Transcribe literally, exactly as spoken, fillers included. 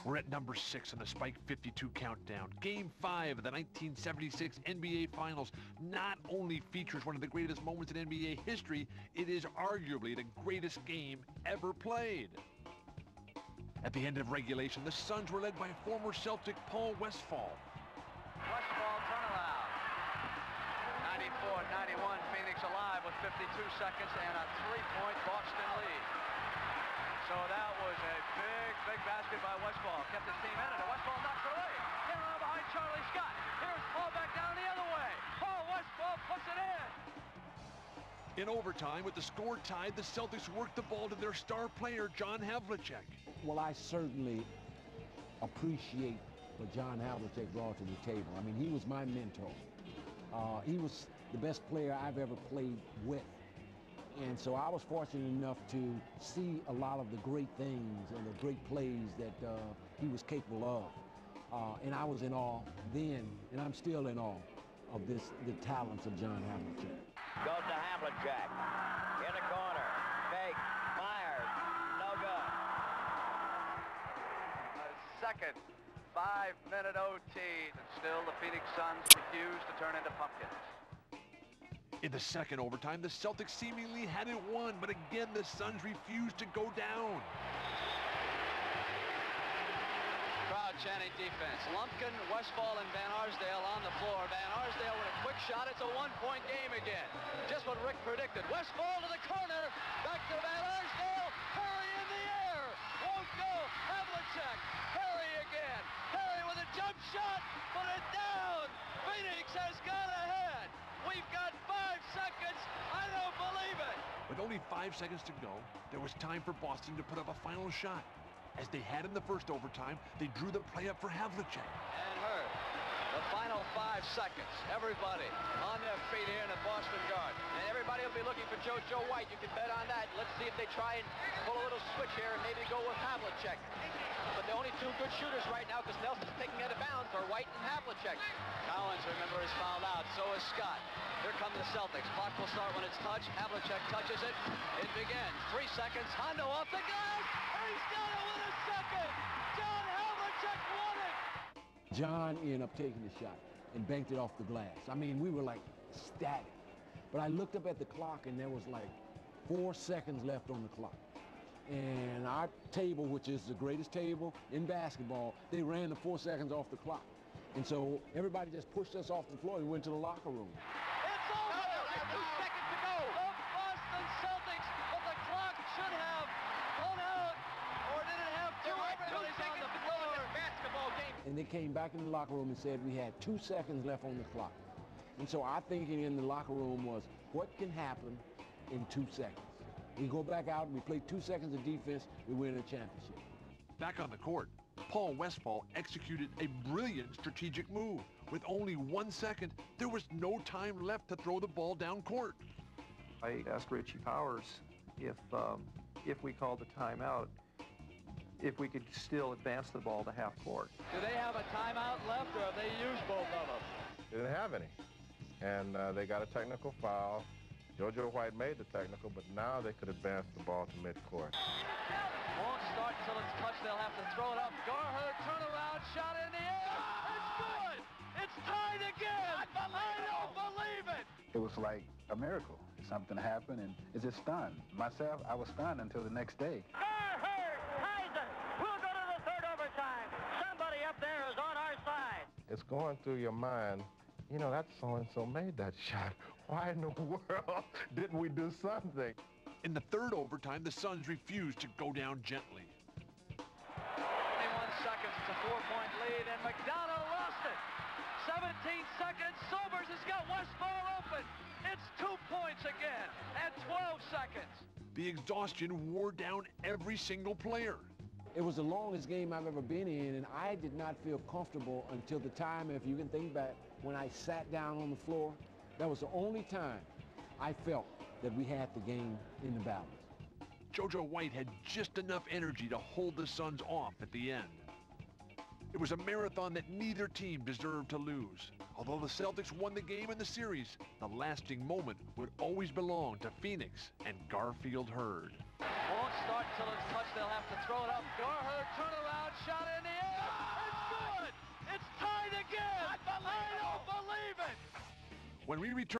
We're at number six on the Spike fifty-two countdown. Game five of the nineteen seventy-six N B A Finals not only features one of the greatest moments in N B A history, it is arguably the greatest game ever played. At the end of regulation, the Suns were led by former Celtic Paul Westphal. Westphal turnaround. ninety-four ninety-one, Phoenix alive with fifty-two seconds and a three-point Boston lead. So that was a big, big basket by Westphal. Kept his team in it, and Westphal knocks it away. In around behind Charlie Scott. Here's Paul back down the other way. Paul Westphal puts it in. In overtime, with the score tied, the Celtics worked the ball to their star player, John Havlicek. Well, I certainly appreciate what John Havlicek brought to the table. I mean, he was my mentor. Uh, he was the best player I've ever played with. And so I was fortunate enough to see a lot of the great things and the great plays that uh, he was capable of. Uh, and I was in awe then, and I'm still in awe of this, the talents of John Havlicek. Goes to Havlicek. In the corner. Fake. Myers. No good. A second five-minute O T, and still the Phoenix Suns refuse to turn into pumpkins. In the second overtime, the Celtics seemingly had it won, but again, the Suns refused to go down. Crowd chanting defense. Lumpkin, Westphal, and Van Arsdale on the floor. Van Arsdale with a quick shot. It's a one-point game again. Just what Rick predicted. Westphal to the corner. Back to Van Arsdale. Perry in the air. Won't go. Havlicek. Perry again. Perry with a jump shot. Put it down. Phoenix has gone ahead. We've got five seconds. I don't believe it. With only five seconds to go, there was time for Boston to put up a final shot. As they had in the first overtime, they drew the play up for Havlicek. And Hurd. The final five seconds. Everybody on their feet here in the Boston Garden. And everybody will be looking for JoJo White. You can bet on that. Let's see if they try and pull a little switch here and maybe go with Havlicek. But the only two good shooters right now, because Nelson's taking out of bounds, are White and Havlicek. Collins, remember, is fouled out. So is Scott. Here come the Celtics. Clock will start when it's touched. Havlicek touches it. It begins. Three seconds. Hondo off the glass. He's got it with a second. John Havlicek won it. John ended up taking the shot and banked it off the glass. I mean, we were like ecstatic. But I looked up at the clock, and there was like four seconds left on the clock. And our table, which is the greatest table in basketball, they ran the four seconds off the clock. And so everybody just pushed us off the floor and went to the locker room. It's over! Two seconds to go! The Boston Celtics, but the clock should have run out, or did it have to? Everybody's on the floor. Basketball game. And they came back in the locker room and said we had two seconds left on the clock. And so our thinking in the locker room was, what can happen in two seconds? We go back out, we play two seconds of defense, we win a championship. Back on the court, Paul Westphal executed a brilliant strategic move. With only one second, there was no time left to throw the ball down court. I asked Richie Powers if, um, if we called the timeout, if we could still advance the ball to half court. Do they have a timeout left, or have they used both of them? They didn't have any. And uh, they got a technical foul. JoJo White made the technical, but now they could advance the ball to midcourt. Won't start until it's touched. They'll have to throw it up. Garher, turnaround, shot in the air. It's good. It's tied again. I don't believe it. It was like a miracle. Something happened, and it just stunned. Myself, I was stunned until the next day. Garher, Heisen, we'll go to the third overtime. Somebody up there is on our side. It's going through your mind, you know, that so-and-so made that shot. Why in the world didn't we do something? In the third overtime, the Suns refused to go down gently. twenty-one seconds, it's a four-point lead, and McDonough lost it. seventeen seconds, Sobers has got Westphal open. It's two points again, and twelve seconds. The exhaustion wore down every single player. It was the longest game I've ever been in, and I did not feel comfortable until the time, if you can think back, when I sat down on the floor. That was the only time I felt that we had the game in the balance. JoJo White had just enough energy to hold the Suns off at the end. It was a marathon that neither team deserved to lose. Although the Celtics won the game in the series, the lasting moment would always belong to Phoenix and Garfield Hurd. Won't start until it's touched. They'll have to throw it up. Garher, turnaround, shot in the air. When we return.